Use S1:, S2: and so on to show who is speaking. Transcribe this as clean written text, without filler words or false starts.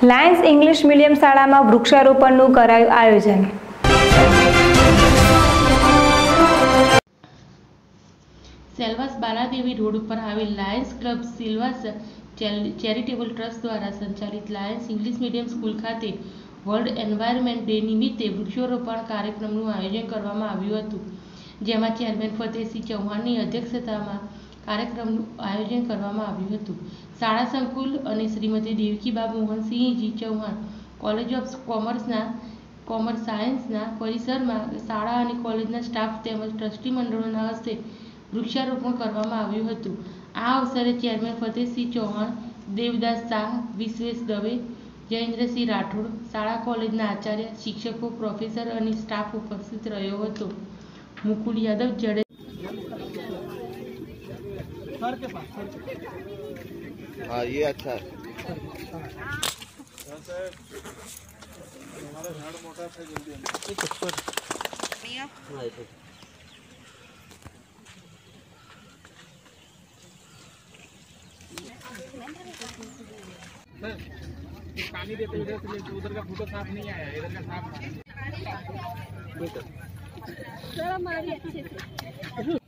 S1: Lions English medium શાળામાં વૃક્ષારોપણનું કરાયું આયોજન।
S2: સેલવાસ બાલાદેવી રોડ પર આવેલ lions club Silvassa charitable trust દ્વારા સંચાલિત લાયન્સ ઇંગ્લિશ મીડિયમ સ્કૂલ ખાતે વર્લ્ડ એન્વાયરમેન્ટ ડે નિમિત્તે વૃક્ષારોપણ કાર્યક્રમનું આયોજન કરવામાં આવ્યું હતું, જેમાં ચેરમેન ફતેહસિંહ ચૌહાણની અધ્યક્ષતામાં કાર્યક્રમનું આયોજન કરવામાં આવ્યું હતું। શાળા સંકુલ અને Shrimati Devkiba Mohansinhji Chauhan college of commerce સાયન્સના પરિસરમાં શાળા અને કોલેજના સ્ટાફ તેમજ ટ્રસ્ટી મંડળોના હસ્તે વૃક્ષારોપણ કરવામાં આવ્યું હતું। આ અવસરે ચેરમેન ફતેહસિંહ ચૌહાણ, દેવદાસ શાહ, વિશ્વેશ દવે, જયેન્દ્રસિંહ રાઠોડ, શાળા કોલેજના આચાર્ય, શિક્ષકો, પ્રોફેસર અને સ્ટાફ ઉપસ્થિત રહ્યો હતો। મુકુલ યાદવ જડે
S3: हाँ ये अच्छा है। हमारा झाड़ मोटा है जल्दी पानी देते उधर का फोटो साफ नहीं आया, इधर का साफ।